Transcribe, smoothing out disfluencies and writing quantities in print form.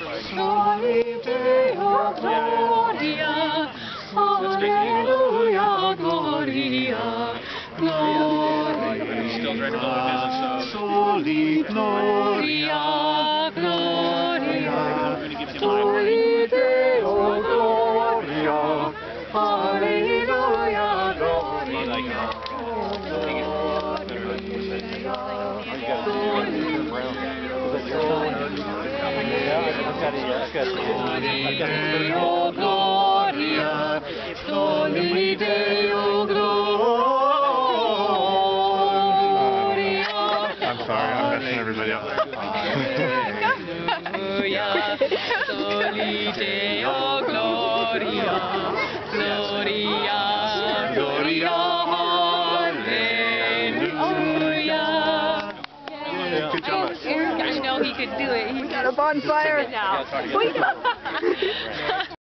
Soli Deo Gloria, Alleluia, Gloria, Gloria, Soli Gloria, Gloria, Soli Deo Gloria, Alleluia, Gloria. Deo Gloria, Soli Deo Gloria. I'm sorry, I'm messing everybody up there. Hallelujah, Soli Deo Gloria, Gloria, Gloria, Hallelujah. Good job. I know he could do it. We got a bonfire now.